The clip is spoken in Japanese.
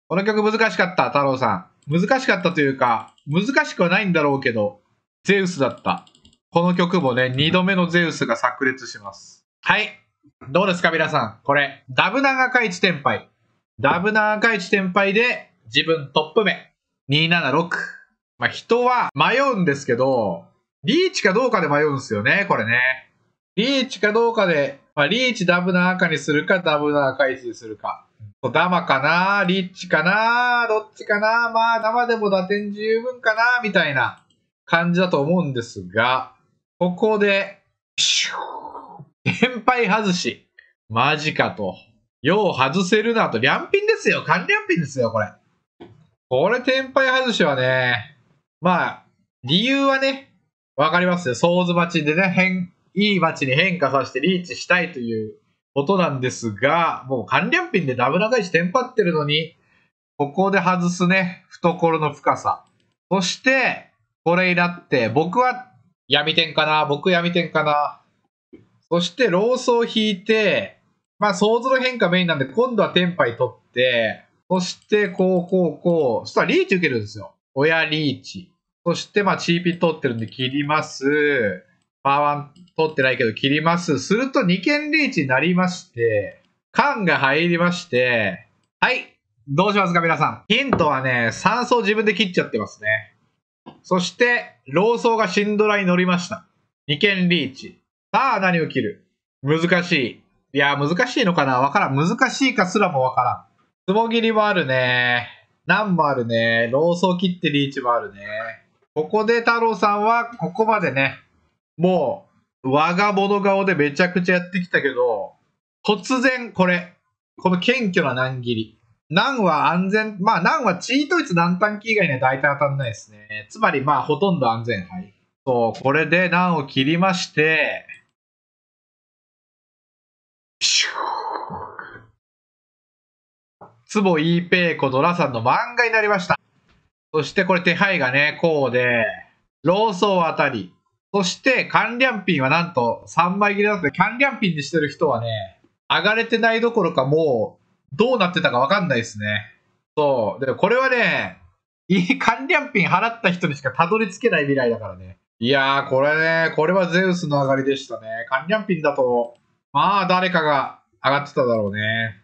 この曲難しかった、太郎さん。難しかったというか、難しくはないんだろうけど、ゼウスだった。この曲もね、2度目のゼウスが炸裂します。はい。どうですか、皆さん。これ、ダブナガカイチ天杯。ダブナガカイチ天杯で、自分トップ目。276。まあ、人は迷うんですけど、リーチかどうかで迷うんですよね、これね。リーチかどうかで、まあ、リーチダブナ赤にするか、ダブナ赤イチにするか。ダマかなリッチかなどっちかなまあ、生でも打点十分かなみたいな感じだと思うんですが、ここで、天敗外し。マジかと。よう外せるなと。リャンピンですよ。完リャンピンですよ、これ。これ、天敗外しはね、まあ、理由はね、わかりますよ。ソーズ待ちでね、いい待ちに変化させてリーチしたいということなんですが、もう完リャンピンでダブ長いしテンパってるのに、ここで外すね、懐の深さ。そして、これになって、僕は闇点かな僕闇点かなそして、ローソを引いて、まあ、ソーズの変化メインなんで、今度はテンパイ取って、そして、こう。そしたらリーチ受けるんですよ。親リーチ。そして、まあ、チーピ取ってるんで切ります。パーワン取ってないけど切ります。すると2件リーチになりまして、缶が入りまして、はい。どうしますか皆さん。ヒントはね、3層自分で切っちゃってますね。そして、ローソーがシンドラに乗りました。2件リーチ。さあ、何を切る難しい。いや、難しいのかなわからん。難しいかすらもわからん。つぼ切りもあるね。何もあるね。ローソー切ってリーチもあるね。ここで太郎さんは、ここまでね、もう、我が物顔でめちゃくちゃやってきたけど、突然これ、この謙虚な難切り。難は安全、まあ難はチート率難短期以外には大体当たんないですね。つまりまあほとんど安全牌。そう、これで難を切りまして、ツボイーペイコドラさんの漫画になりました。そしてこれ手配がね、こうで、ローソーあたり。そして、カンリャンピンはなんと3枚切れだって、カンリャンピンにしてる人はね、上がれてないどころかもう、どうなってたかわかんないですね。そう。でもこれはね、カンリャンピン払った人にしかたどり着けない未来だからね。いやー、これね、これはゼウスの上がりでしたね。カンリャンピンだと、まあ誰かが上がってただろうね。